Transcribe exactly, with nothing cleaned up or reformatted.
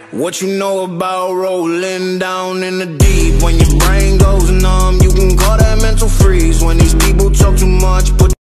What you know about rolling down in the deep? When your brain